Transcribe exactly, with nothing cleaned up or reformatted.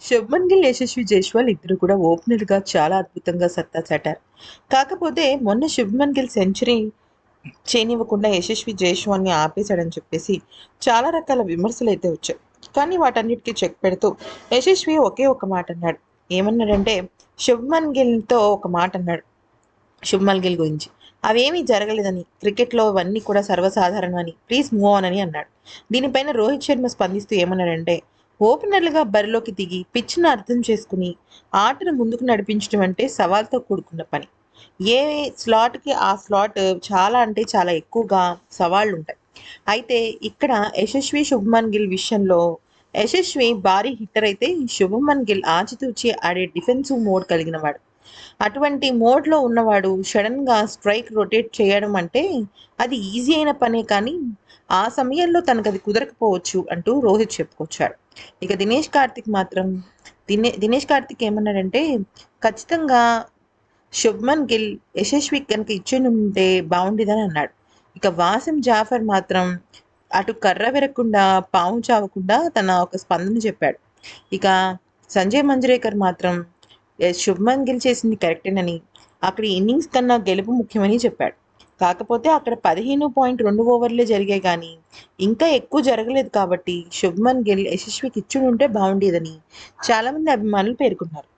శుభ్మన్ గిల్, యశస్వి జైస్వాల్ ఇద్దరు కూడా ఓపెనర్‌గా చాలా అద్భుతంగా సత్తా చాటారు. కాకపోతే మొన్న శుభ్మన్ గిల్ సెంచరీ చేయనివ్వకుండా యశస్వి జైస్వాల్‌ని ఆపేశాడని చెప్పేసి చాలా రకాల విమర్శలైతే వచ్చాయి. కానీ వాటన్నిటికి చెక్ పెడుతూ యశస్వి ఒకే ఒక మాట అన్నాడు. ఏమన్నాడంటే శుభ్మన్ గిల్‌తో ఒక మాట అన్నాడు. శుభ్మన్ గిల్ గురించి అవేమీ జరగలేదని, క్రికెట్లో ఇవన్నీ కూడా సర్వసాధారణమని, ప్లీజ్ మూవ్ ఆన్ అని అన్నాడు. దీనిపైన రోహిత్ శర్మ స్పందిస్తూ ఏమన్నాడంటే ఓపెనర్లుగా బరిలోకి దిగి పిచ్ను అర్థం చేసుకుని ఆటను ముందుకు నడిపించడం అంటే సవాల్తో కూడుకున్న పని. ఏ స్లాట్కి ఆ స్లాట్ చాలా అంటే చాలా ఎక్కువగా సవాళ్ళు ఉంటాయి. అయితే ఇక్కడ యశస్వి శుభ్మన్ గిల్ విషయంలో యశస్వి భారీ హిట్టర్ అయితే శుభమన్ గిల్ ఆచితూచి ఆడే డిఫెన్సివ్ మోడ్ కలిగిన వాడు. అటువంటి మోడ్లో ఉన్నవాడు సడన్గా స్ట్రైక్ రొటేట్ చేయడం అంటే అది ఈజీ అయిన పనే, కానీ ఆ సమయంలో తనకు అది కుదరకపోవచ్చు అంటూ రోహిత్ చెప్పుకొచ్చాడు. ఇక దినేష్ కార్తిక్ మాత్రం దినే దినేష్ కార్తిక్ ఏమన్నాడంటే ఖచ్చితంగా శుభ్మన్ గిల్ యశస్వి కనుక ఇచ్చేనుంటే బాగుండేదని అన్నాడు. ఇక వాసిం జాఫర్ మాత్రం అటు కర్ర విరగకుండా పాము చావకుండా తన ఒక స్పందన చెప్పాడు. ఇక సంజయ్ మంజ్రేకర్ మాత్రం "ఏ, శుభ్మన్ గిల్ చేసింది కరెక్టేనని, అక్కడ ఇన్నింగ్స్ కన్నా గెలుపు ముఖ్యమని చెప్పాడు. కాకపోతే అక్కడ పదిహేను పాయింట్ రెండు ఓవర్లే జరిగాయి కానీ ఇంకా ఎక్కువ జరగలేదు, కాబట్టి శుభ్మన్ గిల్ యశస్వికి ఇచ్చుంటే బాగుండేదని చాలామంది అభిమానులు పేర్కొన్నారు.